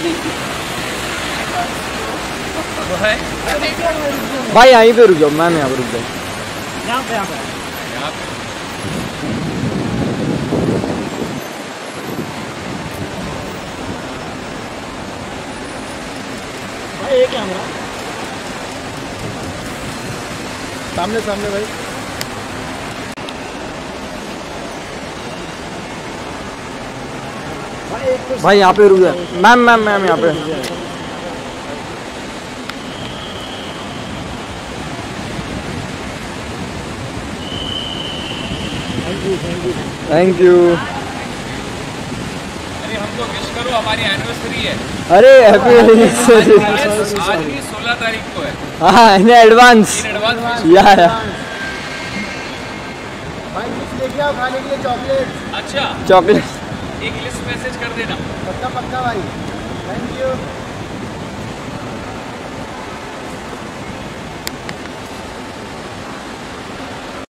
भाई यहीं पे रुक जाओ, मैम यहाँ पे रुक जाओ। यहाँ पे भाई ये कैमरा सामने सामने भाई। भाई यहाँ पे रुक जाओ, मैम यहाँ पे। Thank you. अरे हमको विश करो, हमारी एनिवर्सरी है। अरे हैप्पी एनिवर्सरी। आज भी 16 तारीख को है। हाँ इन एडवांस। या भाई कुछ लेके आओ खाने के लिए, चॉकलेट। अच्छा चॉकलेट एक लिस्ट मैसेज कर देना। पक्का पक्का भाई, थैंक यू।